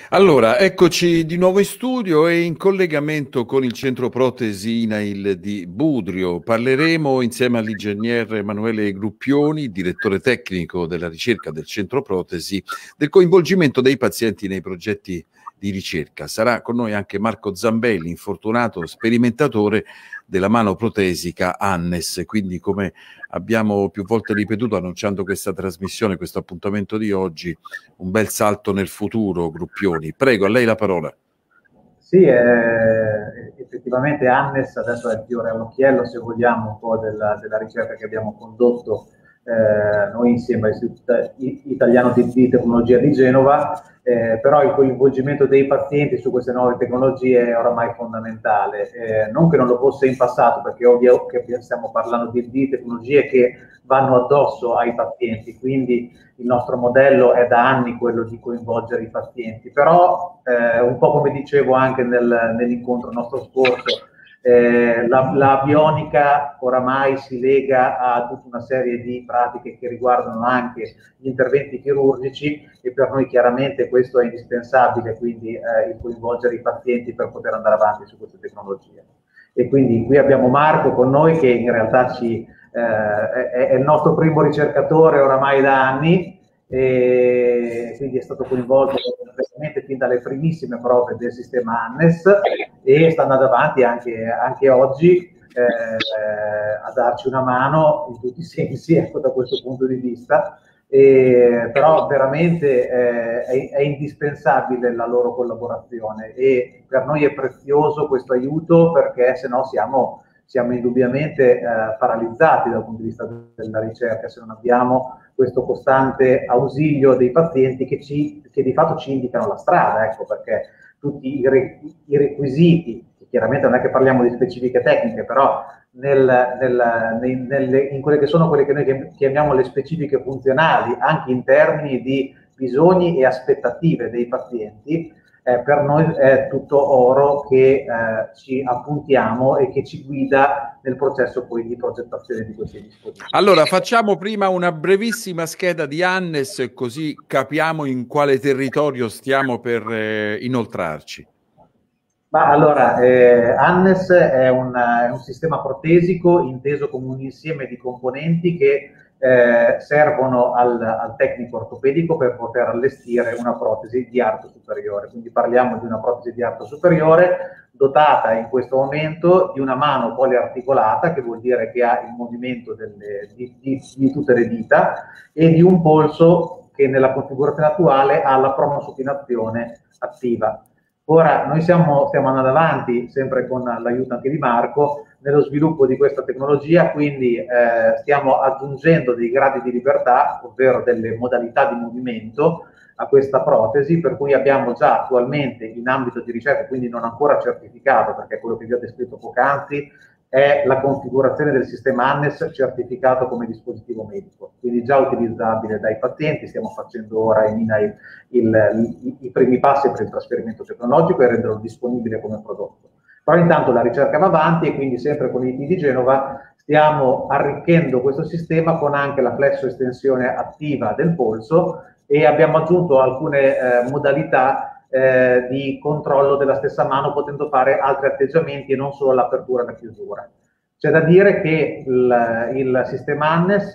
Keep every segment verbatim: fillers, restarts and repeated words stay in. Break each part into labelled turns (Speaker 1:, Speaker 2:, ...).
Speaker 1: Allora, eccoci di nuovo in studio e in collegamento con il centro protesi INAIL di Budrio. Parleremo insieme all'ingegner Emanuele Gruppioni, direttore tecnico della ricerca del centro protesi, del coinvolgimento dei pazienti nei progetti di ricerca. Sarà con noi anche Marco Zambelli, infortunato sperimentatore della mano protesica Annes. Quindi, come abbiamo più volte ripetuto annunciando questa trasmissione, questo appuntamento di oggi, un bel salto nel futuro, Gruppioni. Prego, a lei la parola.
Speaker 2: Sì, eh, effettivamente Annes adesso è il fiore all'occhiello, se vogliamo, un po' della, della ricerca che abbiamo condotto eh, noi insieme all'Istituto Italiano di, di Tecnologia di Genova, eh, però il coinvolgimento dei pazienti su queste nuove tecnologie è oramai fondamentale. Eh, non che non lo fosse in passato, perché è ovvio che stiamo parlando di, di tecnologie che vanno addosso ai pazienti, quindi il nostro modello è da anni quello di coinvolgere i pazienti, però eh, un po' come dicevo anche nel, nell'incontro nostro scorso, eh, la, la bionica oramai si lega a tutta una serie di pratiche che riguardano anche gli interventi chirurgici e per noi chiaramente questo è indispensabile, quindi eh, il coinvolgere i pazienti per poter andare avanti su queste tecnologie. E quindi qui abbiamo Marco con noi che in realtà ci eh, è, è il nostro primo ricercatore oramai da anni e quindi è stato coinvolto praticamente fin dalle primissime prove del sistema Annes e sta andando avanti anche, anche oggi eh, a darci una mano in tutti i sensi, ecco, da questo punto di vista. E, però veramente eh, è, è indispensabile la loro collaborazione e per noi è prezioso questo aiuto perché se no siamo siamo indubbiamente eh, paralizzati dal punto di vista della ricerca se non abbiamo questo costante ausilio dei pazienti che, ci, che di fatto ci indicano la strada, ecco, perché tutti i, re, i requisiti, chiaramente non è che parliamo di specifiche tecniche, però nel, nel, nei, nelle, in quelle che sono quelle che noi chiamiamo le specifiche funzionali, anche in termini di bisogni e aspettative dei pazienti, Eh, per noi è tutto oro che eh, ci appuntiamo e che ci guida nel processo poi di progettazione di questi dispositivi.
Speaker 1: Allora, facciamo prima una brevissima scheda di Annes, così capiamo in quale territorio stiamo per eh, inoltrarci.
Speaker 2: Ma allora, eh, Annes è un, è un sistema protesico inteso come un insieme di componenti che eh, servono al, al tecnico ortopedico per poter allestire una protesi di arto superiore. Quindi parliamo di una protesi di arto superiore dotata in questo momento di una mano poliarticolata, che vuol dire che ha il movimento delle, di, di, di tutte le dita, e di un polso che nella configurazione attuale ha la promosupinazione attiva. Ora, noi siamo, stiamo andando avanti, sempre con l'aiuto anche di Marco, nello sviluppo di questa tecnologia, quindi eh, stiamo aggiungendo dei gradi di libertà, ovvero delle modalità di movimento a questa protesi, per cui abbiamo già attualmente in ambito di ricerca, quindi non ancora certificato, perché quello che vi ho descritto poc'anzi è la configurazione del sistema Annes certificato come dispositivo medico, quindi già utilizzabile dai pazienti. Stiamo facendo ora in INAIL il, i, i primi passi per il trasferimento tecnologico e renderlo disponibile come prodotto. Però intanto la ricerca va avanti e quindi sempre con l'I T di Genova stiamo arricchendo questo sistema con anche la flesso estensione attiva del polso e abbiamo aggiunto alcune eh, modalità Eh, di controllo della stessa mano, potendo fare altri atteggiamenti e non solo l'apertura e la chiusura. C'è da dire che il, il sistema Annes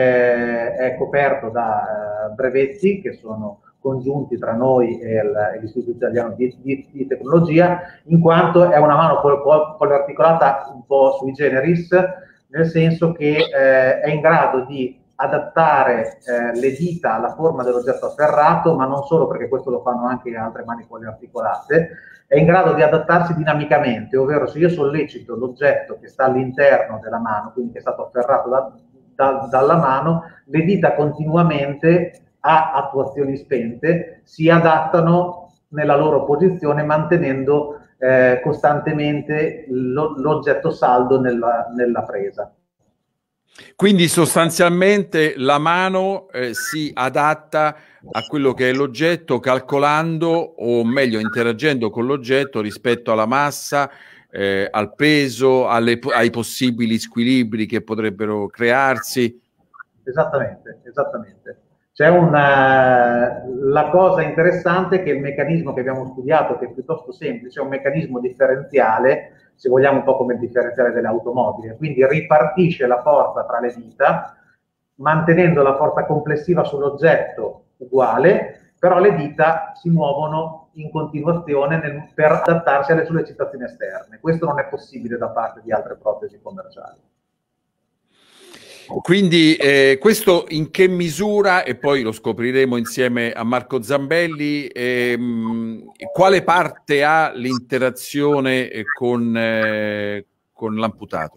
Speaker 2: è, è coperto da eh, brevetti che sono congiunti tra noi e, il, e l'Istituto Italiano di, di, di Tecnologia, in quanto è una mano pol, pol, poliarticolata un po' sui generis, nel senso che eh, è in grado di adattare eh, le dita alla forma dell'oggetto afferrato, ma non solo, perché questo lo fanno anche altre mani poliarticolate, è in grado di adattarsi dinamicamente, ovvero se io sollecito l'oggetto che sta all'interno della mano, quindi che è stato afferrato da, da, dalla mano, le dita continuamente a attuazioni spente si adattano nella loro posizione mantenendo eh, costantemente lo, l'oggetto saldo nella, nella presa.
Speaker 1: Quindi sostanzialmente la mano eh, si adatta a quello che è l'oggetto calcolando o meglio interagendo con l'oggetto rispetto alla massa, eh, al peso, alle, ai possibili squilibri che potrebbero crearsi.
Speaker 2: Esattamente, esattamente. C'è una, la cosa interessante è che il meccanismo che abbiamo studiato, che è piuttosto semplice, è un meccanismo differenziale, se vogliamo un po' come il differenziale delle automobili, quindi ripartisce la forza tra le dita, mantenendo la forza complessiva sull'oggetto uguale, però le dita si muovono in continuazione nel, per adattarsi alle sollecitazioni esterne. Questo non è possibile da parte di altre protesi commerciali.
Speaker 1: Quindi eh, questo in che misura, e poi lo scopriremo insieme a Marco Zambelli, ehm, quale parte ha l'interazione con, eh, con l'amputato?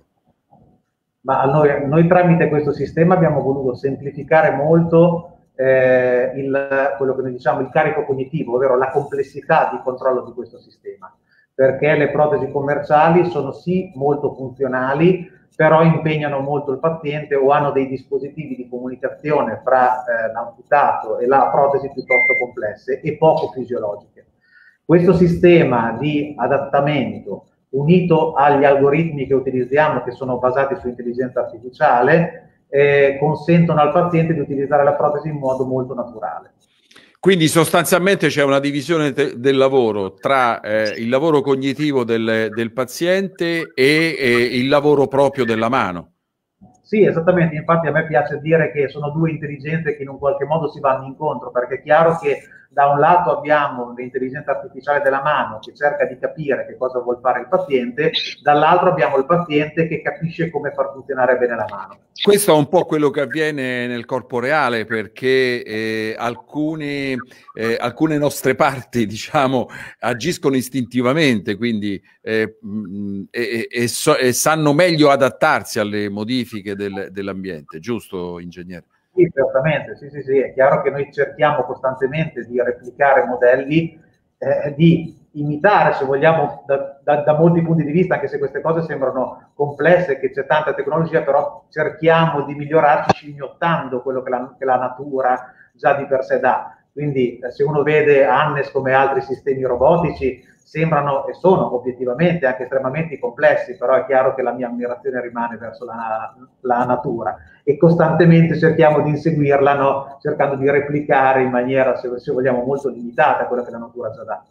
Speaker 2: Ma noi, noi tramite questo sistema abbiamo voluto semplificare molto eh, il, quello che noi diciamo il carico cognitivo, ovvero la complessità di controllo di questo sistema, perché le protesi commerciali sono sì molto funzionali, però impegnano molto il paziente o hanno dei dispositivi di comunicazione fra eh, l'amputato e la protesi piuttosto complesse e poco fisiologiche. Questo sistema di adattamento unito agli algoritmi che utilizziamo, che sono basati su intelligenza artificiale, eh, consentono al paziente di utilizzare la protesi in modo molto naturale.
Speaker 1: Quindi sostanzialmente c'è una divisione del lavoro tra eh, il lavoro cognitivo del, del paziente e, e il lavoro proprio della mano.
Speaker 2: Sì, esattamente, infatti a me piace dire che sono due intelligenze che in un qualche modo si vanno incontro, perché è chiaro che da un lato abbiamo l'intelligenza artificiale della mano che cerca di capire che cosa vuol fare il paziente, dall'altro abbiamo il paziente che capisce come far funzionare bene la mano.
Speaker 1: Questo è un po' quello che avviene nel corpo reale, perché eh, alcuni, eh, alcune nostre parti, diciamo, agiscono istintivamente, quindi eh, mh, e, e, so, e sanno meglio adattarsi alle modifiche del, dell'ambiente, giusto, ingegnere?
Speaker 2: Sì, certamente, sì, sì, sì, è chiaro che noi cerchiamo costantemente di replicare modelli, eh, di imitare, se vogliamo, da, da, da molti punti di vista, anche se queste cose sembrano complesse, che c'è tanta tecnologia, però cerchiamo di migliorarci scimmiottando quello che la, che la natura già di per sé dà. Quindi eh, se uno vede Hannes come altri sistemi robotici, sembrano e sono obiettivamente anche estremamente complessi, però è chiaro che la mia ammirazione rimane verso la, la natura e costantemente cerchiamo di inseguirla, no? Cercando di replicare in maniera, se, se vogliamo, molto limitata quello che la natura già dà.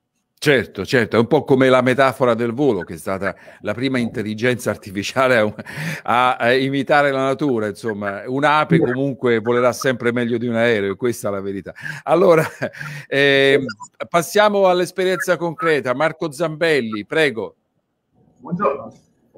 Speaker 1: Certo, certo, è un po' come la metafora del volo, che è stata la prima intelligenza artificiale a, a, a imitare la natura, insomma, un'ape comunque volerà sempre meglio di un aereo, questa è la verità. Allora, eh, passiamo all'esperienza concreta. Marco Zambelli, prego.
Speaker 3: Buongiorno.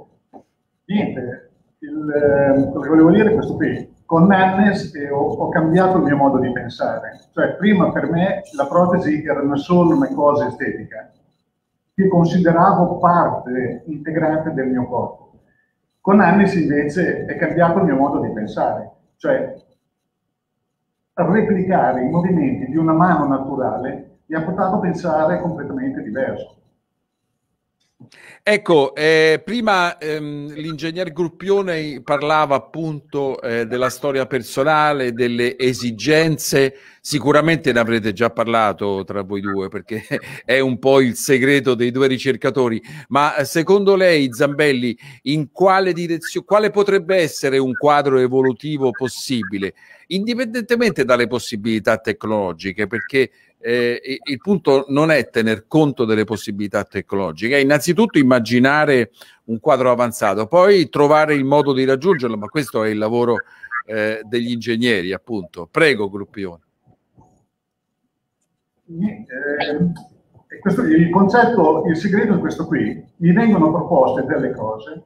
Speaker 3: Niente, il, eh, quello che volevo dire è questo qui. Con Hannes eh, ho, ho cambiato il mio modo di pensare. Cioè, prima per me la protesi erano solo una cosa estetica, che consideravo parte integrante del mio corpo. Con Hannes invece è cambiato il mio modo di pensare. Cioè, replicare i movimenti di una mano naturale mi ha portato a pensare completamente diverso.
Speaker 1: Ecco, eh, prima ehm, l'ingegner Gruppione parlava appunto eh, della storia personale, delle esigenze, sicuramente ne avrete già parlato tra voi due perché è un po' il segreto dei due ricercatori, ma secondo lei, Zambelli, in quale direzione, quale potrebbe essere un quadro evolutivo possibile, indipendentemente dalle possibilità tecnologiche, perché Eh, il punto non è tener conto delle possibilità tecnologiche, è innanzitutto immaginare un quadro avanzato, poi trovare il modo di raggiungerlo, ma questo è il lavoro eh, degli ingegneri, appunto. Prego, Gruppione.
Speaker 3: Eh, questo, il concetto, il segreto è questo qui. Mi vengono proposte delle cose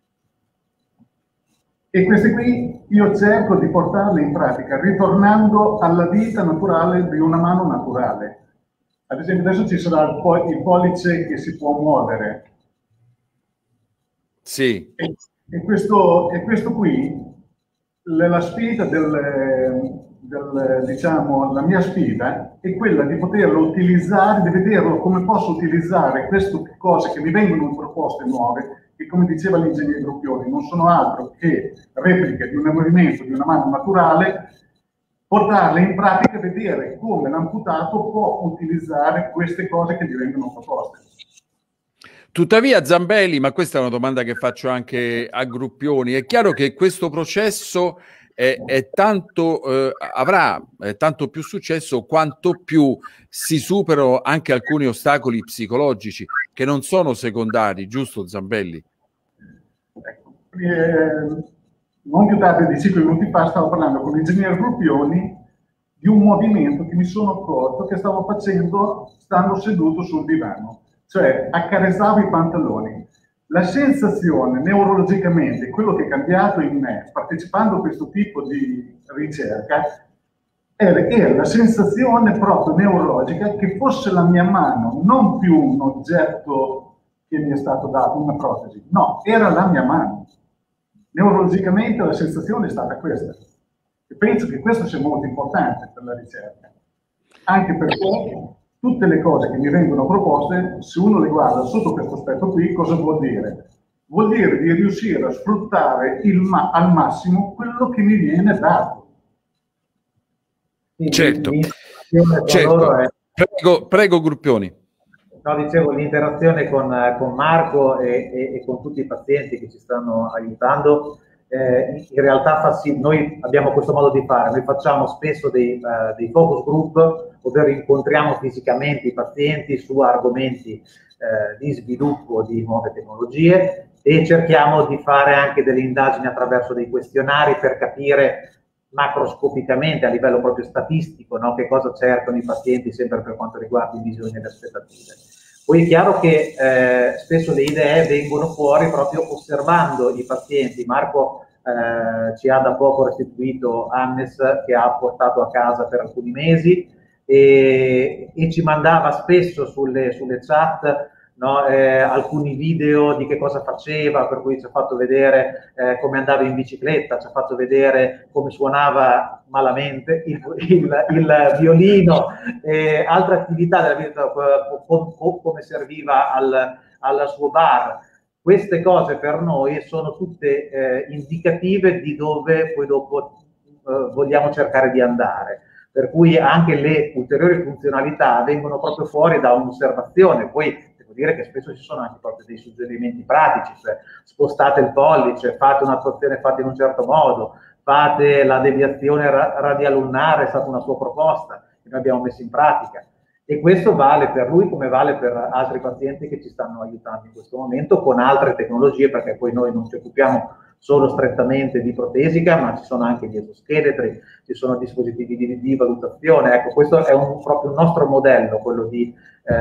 Speaker 3: e queste qui io cerco di portarle in pratica, ritornando alla vita naturale di una mano naturale. Ad esempio adesso ci sarà il, po il pollice che si può muovere.
Speaker 1: Sì.
Speaker 3: E, e, questo, e questo qui, la sfida del, del, diciamo, la mia sfida è quella di poterlo utilizzare, di vederlo come posso utilizzare queste cose che mi vengono proposte nuove, che come diceva l'ingegnere Gruppione non sono altro che repliche di un movimento di una mano naturale, portarle in pratica e vedere come l'amputato può utilizzare queste cose che gli vengono proposte.
Speaker 1: Tuttavia, Zambelli, ma questa è una domanda che faccio anche a Gruppioni, è chiaro che questo processo è, è tanto, eh, avrà eh, tanto più successo quanto più si superano anche alcuni ostacoli psicologici che non sono secondari, giusto Zambelli?
Speaker 3: Eh, non più tardi di cinque minuti fa stavo parlando con l'ingegnere Gruppioni di un movimento che mi sono accorto che stavo facendo stando seduto sul divano, cioè accarezzavo i pantaloni. La sensazione neurologicamente, quello che è cambiato in me partecipando a questo tipo di ricerca, era, era la sensazione proprio neurologica che fosse la mia mano, non più un oggetto che mi è stato dato, una protesi, no, era la mia mano. Neurologicamente la sensazione è stata questa. E penso che questo sia molto importante per la ricerca, anche perché tutte le cose che mi vengono proposte, se uno le guarda sotto questo aspetto qui, cosa vuol dire? Vuol dire di riuscire a sfruttare il ma al massimo quello che mi viene dato.
Speaker 1: Certo, certo. È... Prego, prego Gruppioni.
Speaker 2: No, dicevo, l'interazione con, con Marco e, e, e con tutti i pazienti che ci stanno aiutando, eh, in realtà fa sì, noi abbiamo questo modo di fare, noi facciamo spesso dei, uh, dei focus group, ovvero incontriamo fisicamente i pazienti su argomenti eh, di sviluppo di nuove tecnologie e cerchiamo di fare anche delle indagini attraverso dei questionari per capire macroscopicamente a livello proprio statistico, no? Che cosa cercano i pazienti sempre per quanto riguarda i bisogni e le aspettative. Poi è chiaro che eh, spesso le idee vengono fuori proprio osservando i pazienti. Marco eh, ci ha da poco restituito Hannes che ha portato a casa per alcuni mesi e, e ci mandava spesso sulle, sulle chat no, eh, alcuni video di che cosa faceva, per cui ci ha fatto vedere eh, come andava in bicicletta, ci ha fatto vedere come suonava malamente il, il, il violino e altre attività della vita, come serviva al, al suo bar. Queste cose per noi sono tutte eh, indicative di dove poi dopo eh, vogliamo cercare di andare. Per cui anche le ulteriori funzionalità vengono proprio fuori da un'osservazione. Poi dire che spesso ci sono anche proprio dei suggerimenti pratici, cioè spostate il pollice, fate un'attuazione fatta in un certo modo, fate la deviazione ra radialunare, è stata una sua proposta che noi abbiamo messo in pratica e questo vale per lui come vale per altri pazienti che ci stanno aiutando in questo momento con altre tecnologie, perché poi noi non ci occupiamo solo strettamente di protesica, ma ci sono anche gli esoscheletri, ci sono dispositivi di, di valutazione. Ecco, questo è un, proprio il nostro modello, quello di,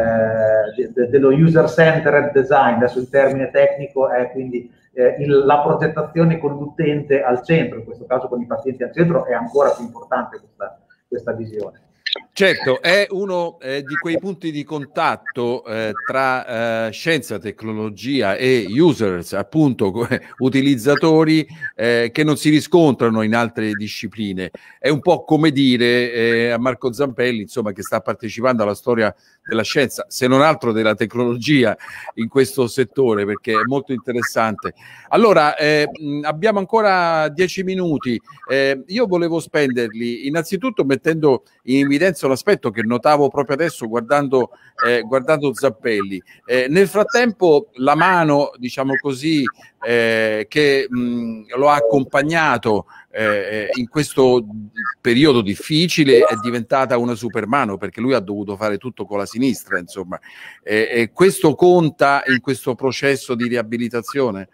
Speaker 2: eh, de, dello user-centered design. Adesso il termine tecnico è quindi eh, il, la progettazione con l'utente al centro, in questo caso con i pazienti al centro è ancora più importante questa, questa visione.
Speaker 1: Certo, è uno eh, di quei punti di contatto eh, tra eh, scienza, tecnologia e users, appunto utilizzatori eh, che non si riscontrano in altre discipline. È un po' come dire eh, a Marco Zampelli, insomma, che sta partecipando alla storia della scienza, se non altro della tecnologia in questo settore, perché è molto interessante. Allora, eh, abbiamo ancora dieci minuti. Eh, io volevo spenderli innanzitutto mettendo in evidenza un aspetto che notavo proprio adesso guardando, eh, guardando Zampelli. Eh, nel frattempo la mano, diciamo così, eh, che mh, lo ha accompagnato eh, in questo periodo difficile è diventata una supermano, perché lui ha dovuto fare tutto con la sinistra, insomma. Eh, e questo conta in questo processo di riabilitazione?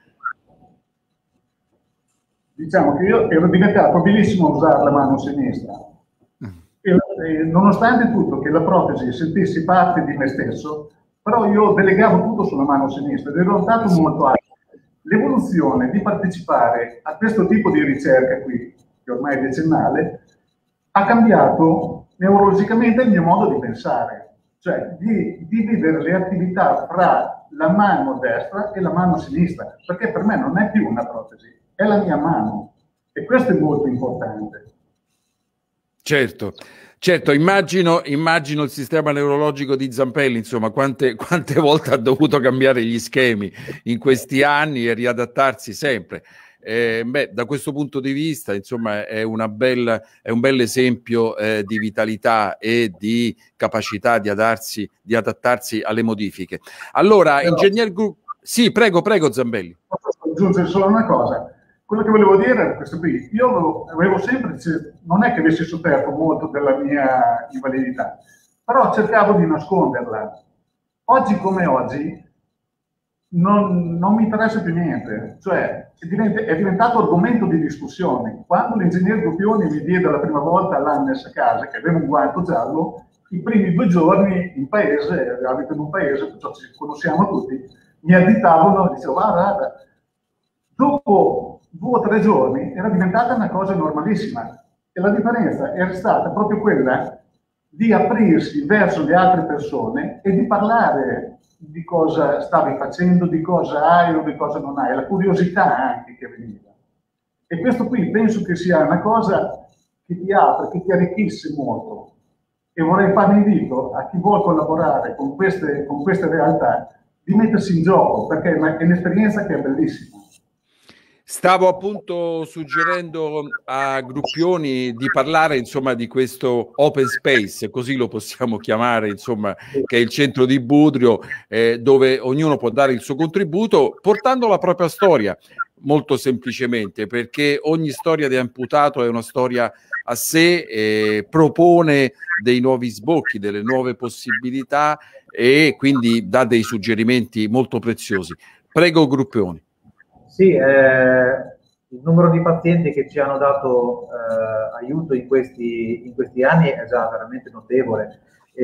Speaker 3: Diciamo che io ero diventato abilissimo a usare la mano sinistra. E, e, nonostante tutto che la protesi sentissi parte di me stesso, però io delegavo tutto sulla mano sinistra ed ero stato molto alto. L'evoluzione di partecipare a questo tipo di ricerca qui, che ormai è decennale, ha cambiato neurologicamente il mio modo di pensare, cioè di dividere le attività fra la mano destra e la mano sinistra, perché per me non è più una protesi, è la mia mano e questo è molto importante.
Speaker 1: Certo, certo, immagino, immagino il sistema neurologico di Zampelli, insomma, quante, quante volte ha dovuto cambiare gli schemi in questi anni e riadattarsi sempre. Eh, beh, da questo punto di vista, insomma, è, una bella, è un bel esempio eh, di vitalità e di capacità di adattarsi, di adattarsi alle modifiche. Allora, Però, ingegner Gru... Sì, prego, prego Zambelli.
Speaker 3: Posso aggiungere solo una cosa. quello che volevo dire è questo qui. Io avevo, avevo sempre, non è che avessi sofferto molto della mia invalidità, però cercavo di nasconderla. Oggi come oggi non, non mi interessa più niente, cioè è, divent è diventato argomento di discussione. Quando l'ingegnere Gruppioni mi diede la prima volta all'Annes a casa, che aveva un guanto giallo, i primi due giorni in paese, abito in un paese, perciò ci conosciamo tutti, mi additavano e dicevano guarda, guarda. Dopo due o tre giorni era diventata una cosa normalissima e la differenza era stata proprio quella di aprirsi verso le altre persone e di parlare di cosa stavi facendo, di cosa hai o di cosa non hai, la curiosità anche che veniva. E questo qui penso che sia una cosa che ti apre, che ti arricchisce molto. E vorrei fare un invito a chi vuole collaborare con queste, con queste realtà di mettersi in gioco, perché è un'esperienza che è bellissima.
Speaker 1: Stavo appunto suggerendo a Gruppioni di parlare insomma di questo open space, così lo possiamo chiamare, insomma, che è il centro di Budrio, eh, dove ognuno può dare il suo contributo portando la propria storia, molto semplicemente, perché ogni storia di amputato è una storia a sé, eh, propone dei nuovi sbocchi, delle nuove possibilità e quindi dà dei suggerimenti molto preziosi. Prego Gruppioni.
Speaker 2: Sì, eh, il numero di pazienti che ci hanno dato eh, aiuto in questi, in questi anni è già veramente notevole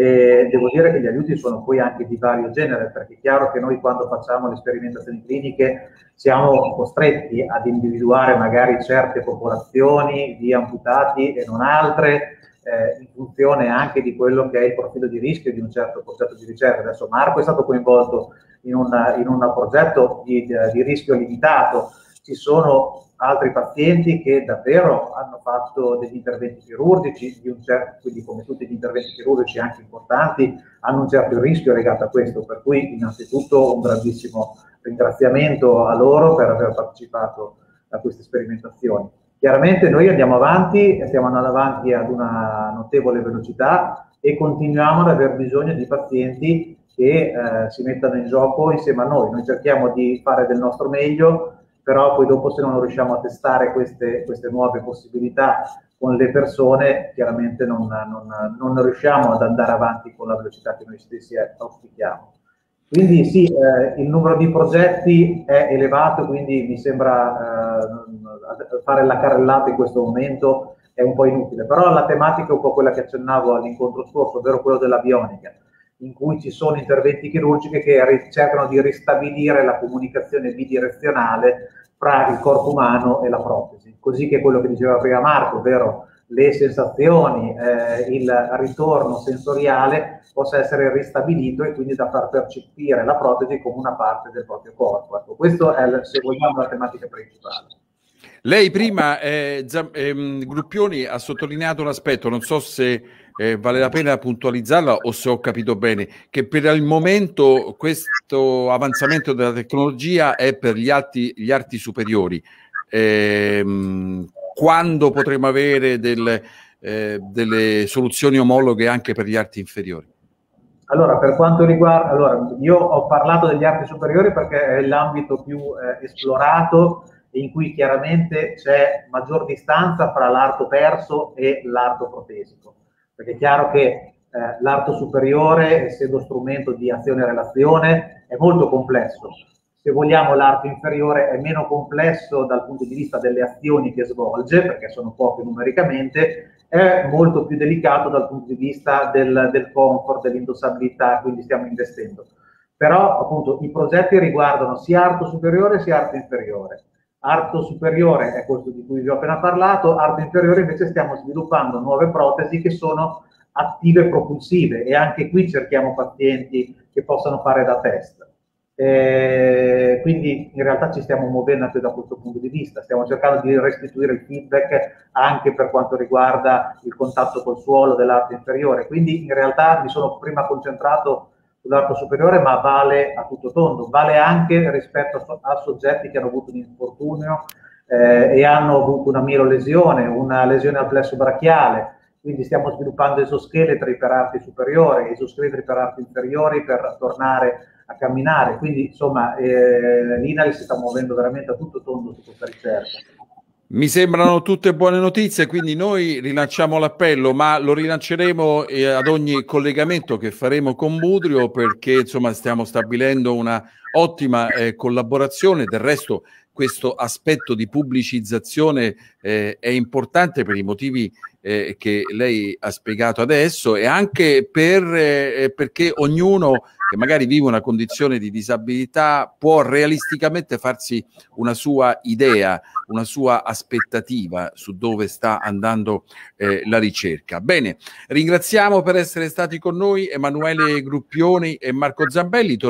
Speaker 2: e devo dire che gli aiuti sono poi anche di vario genere, perché è chiaro che noi quando facciamo le sperimentazioni cliniche siamo costretti ad individuare magari certe popolazioni di amputati e non altre, eh, in funzione anche di quello che è il profilo di rischio di un certo progetto di ricerca. Adesso Marco è stato coinvolto in, una, in un progetto di, di rischio limitato, ci sono altri pazienti che davvero hanno fatto degli interventi chirurgici, di un certo, quindi come tutti gli interventi chirurgici anche importanti, hanno un certo rischio legato a questo, per cui innanzitutto un grandissimo ringraziamento a loro per aver partecipato a queste sperimentazioni. Chiaramente noi andiamo avanti e stiamo andando avanti ad una notevole velocità e continuiamo ad aver bisogno di pazienti che eh, si mettano in gioco insieme a noi. Noi cerchiamo di fare del nostro meglio, però poi dopo se non riusciamo a testare queste, queste nuove possibilità con le persone, chiaramente non, non, non riusciamo ad andare avanti con la velocità che noi stessi auspichiamo. Quindi sì, eh, il numero di progetti è elevato, quindi mi sembra eh, fare la carrellata in questo momento è un po' inutile, però la tematica è un po' quella che accennavo all'incontro scorso, ovvero quello della bionica, in cui ci sono interventi chirurgici che cercano di ristabilire la comunicazione bidirezionale fra il corpo umano e la protesi, così che quello che diceva prima Marco, ovvero le sensazioni, eh, il ritorno sensoriale possa essere ristabilito e quindi da far percepire la protesi come una parte del proprio corpo. Ecco, questo è, se vogliamo, la tematica principale.
Speaker 1: Lei prima, eh, ehm, Gruppioni, ha sottolineato un aspetto, non so se eh, vale la pena puntualizzarla o se ho capito bene, che per il momento questo avanzamento della tecnologia è per gli arti, gli arti superiori. Ehm, quando potremo avere del, eh, delle soluzioni omologhe anche per gli arti inferiori?
Speaker 2: Allora, per quanto riguarda, allora, io ho parlato degli arti superiori perché è l'ambito più eh, esplorato, in cui chiaramente c'è maggior distanza fra l'arto perso e l'arto protesico, perché è chiaro che eh, l'arto superiore, essendo strumento di azione e relazione, è molto complesso. Se vogliamo, l'arto inferiore è meno complesso dal punto di vista delle azioni che svolge, perché sono poche numericamente, è molto più delicato dal punto di vista del, del comfort, dell'indossabilità, quindi stiamo investendo. Però appunto i progetti riguardano sia arto superiore sia arto inferiore. Arto superiore è questo di cui vi ho appena parlato, arto inferiore invece stiamo sviluppando nuove protesi che sono attive propulsive e anche qui cerchiamo pazienti che possano fare da test. Eh, quindi in realtà ci stiamo muovendo anche da questo punto di vista, stiamo cercando di restituire il feedback anche per quanto riguarda il contatto col suolo dell'arto inferiore, quindi in realtà mi sono prima concentrato sull'arto superiore, ma vale a tutto tondo, vale anche rispetto a, a soggetti che hanno avuto un infortunio eh, e hanno avuto una mielolesione, una lesione al plesso brachiale, quindi stiamo sviluppando esoscheletri per arti superiori, esoscheletri per arti inferiori per tornare a camminare, quindi insomma eh, l'I N A L si sta muovendo veramente a tutto tondo su questa ricerca.
Speaker 1: Mi sembrano tutte buone notizie, quindi noi rilanciamo l'appello, ma lo rilanceremo eh, ad ogni collegamento che faremo con Budrio, perché insomma stiamo stabilendo una ottima eh, collaborazione. Del resto questo aspetto di pubblicizzazione eh, è importante per i motivi eh, che lei ha spiegato adesso, e anche per, eh, perché ognuno che magari vive una condizione di disabilità può realisticamente farsi una sua idea, una sua aspettativa su dove sta andando eh, la ricerca. Bene, ringraziamo per essere stati con noi Emanuele Gruppioni e Marco Zambelli.